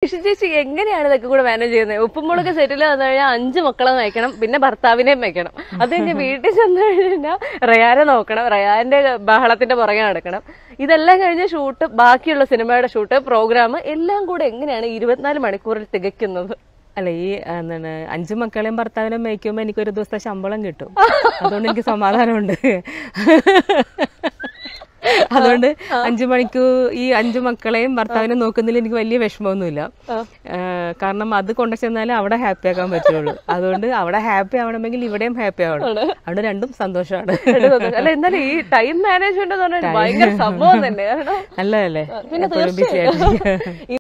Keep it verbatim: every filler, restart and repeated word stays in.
നിഷ ചേച്ചി എങ്ങനെയാണ് ഇതൊക്കെ കൂടെ മാനേജ് ചെയ്യുന്നത്? ഉപ്പുമുളക് സെറ്റിൽ വന്നു കഴിഞ്ഞാൽ അഞ്ച് മക്കളെ നയിക്കണം, പിന്നെ ഭർത്താവിനെയും വെക്കണം. അത് കഴിഞ്ഞ് വീട്ടിൽ ചെന്ന് കഴിഞ്ഞാൽ റയാനെ നോക്കണം, റയാന്റെ ബഹളത്തിന്റെ പുറകെ നടക്കണം. ഇതെല്ലാം കഴിഞ്ഞ് ഷൂട്ട്, ബാക്കിയുള്ള സിനിമയുടെ ഷൂട്ട്, പ്രോഗ്രാം എല്ലാം കൂടെ എങ്ങനെയാണ് ഇരുപത്തിനാല് മണിക്കൂറിൽ തികയ്ക്കുന്നത്? അല്ല, ഈ എന്താണ് അഞ്ചു മക്കളെയും ഭർത്താവിനെയും മേയ്ക്കുമ്പോൾ എനിക്കൊരു ദിവസത്തെ ശമ്പളം കിട്ടും. അതുകൊണ്ട് എനിക്ക് സമാധാനമുണ്ട്. അതുകൊണ്ട് അഞ്ചു മണിക്കൂർ ഈ അഞ്ചു മക്കളെയും ഭർത്താവിനെ നോക്കുന്നതിൽ എനിക്ക് വലിയ വിഷമമൊന്നുമില്ല. കാരണം അത് കൊണ്ടു ചെന്നാലേ അവിടെ ഹാപ്പി ആക്കാൻ പറ്റുള്ളൂ. അതുകൊണ്ട് അവിടെ ഹാപ്പി ആവണമെങ്കിൽ ഇവിടെയും ഹാപ്പി ആവണം. അവിടെ രണ്ടും സന്തോഷമാണ്. അല്ല, എന്നാലും ഈ ടൈം മാനേജ്മെന്റ് എന്ന് പറഞ്ഞാൽ ഭയങ്കര സംഭവം തന്നെ. നല്ലതല്ലേ?